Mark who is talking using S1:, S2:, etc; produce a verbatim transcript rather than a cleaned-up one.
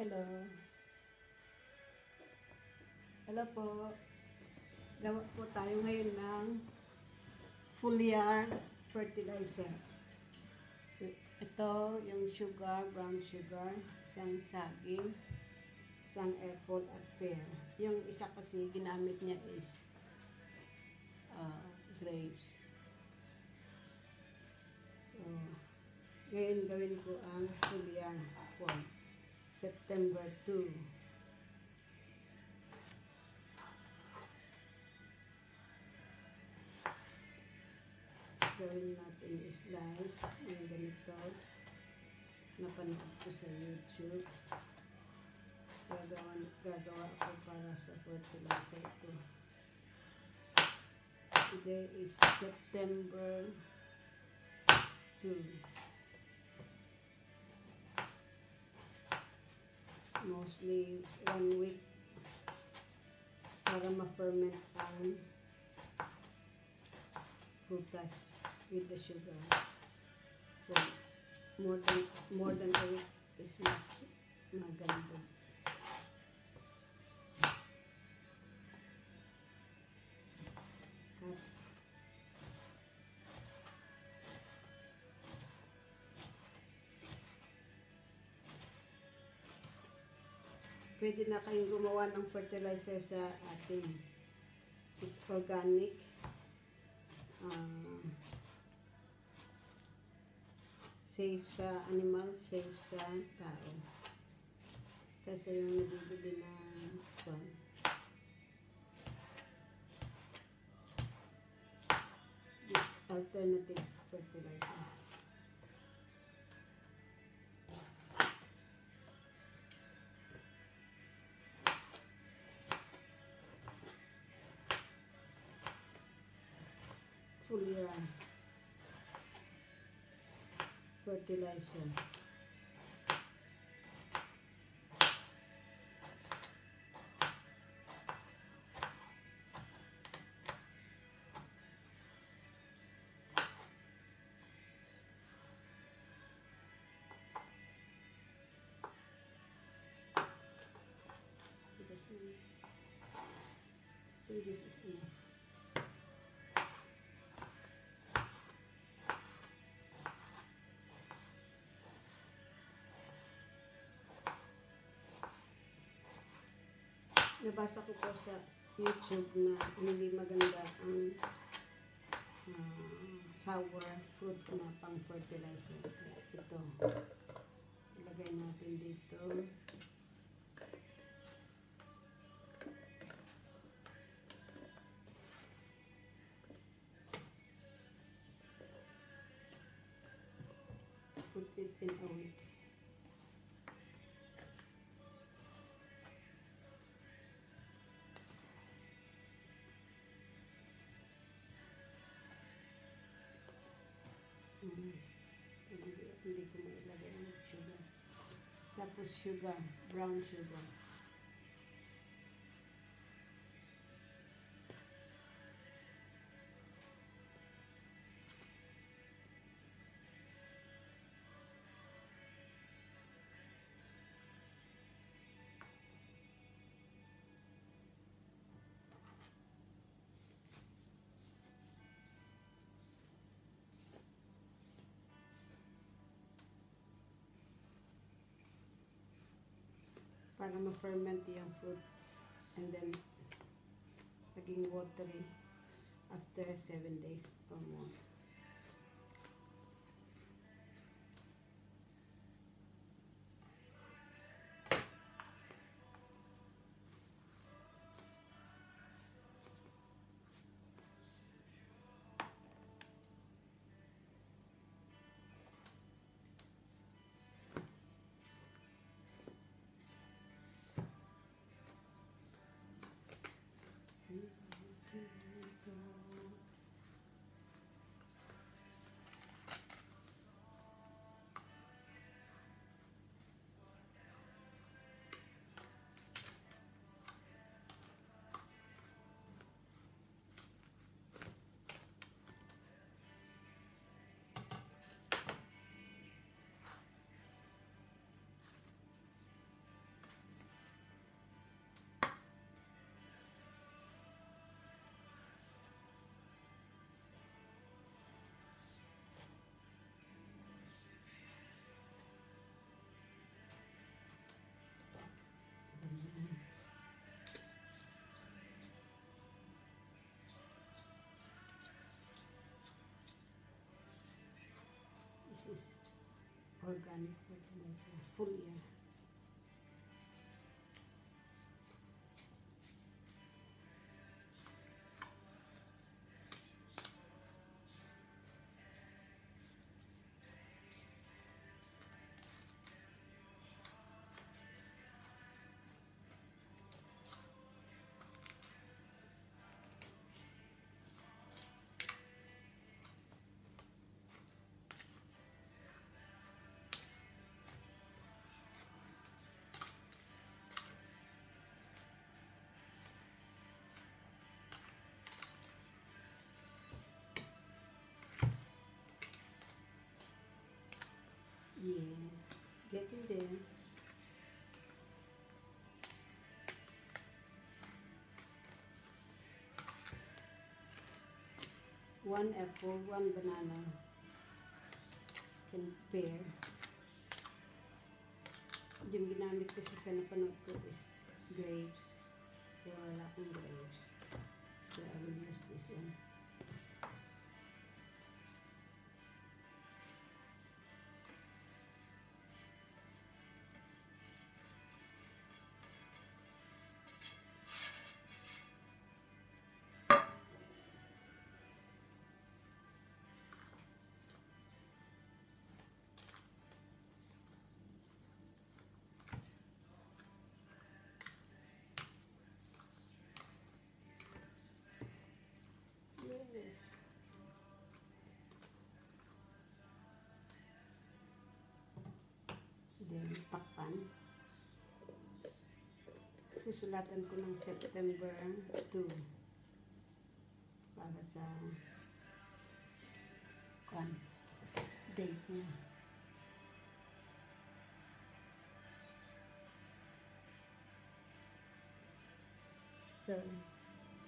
S1: Hello. Hello po. Gawa po tayo ngayon ng Foliar fertilizer. Ito yung sugar, brown sugar, isang saging, isang apple at pear. Yung isa kasi ginamit niya is uh, grapes. So, ngayon gawin ko ang Foliar for September second. Gawin natin slice ng ganito. Napanood ko sa YouTube. Gagawa, gagawa ako para sa fertilizer ko. Today is September second. Mostly one week para ma-ferment ang frutas with the sugar. So, more than more than a week is mas maganda. Cut. Pwede na kayong gumawa ng fertilizer sa ating. It's organic. Uh, safe sa animals, safe sa tao. Kasi yung nabibili na pan. Alternative fertilizer. Foliar fertilizer. I think this is enough. Nabasa ko po sa YouTube na hindi maganda ang uh, sour fruit na pang fertilizer. Ito. Ilagay natin dito. Put it in a week. Hmm. Hindi, hindi ko mailagay ng sugar. Tapos sugar, brown sugar. Para ma-ferment yung fruits and then naging watery after seven days or more. organic fertilizer. Foliar. Yes, getting there. One apple, one banana can pair. Yung ginamit kasi sa napanood ko is grapes. Pero wala akong grapes. So I will use this one. Yes. Then, takpan. Susulatan ko ng September two para sa kan date niya. So,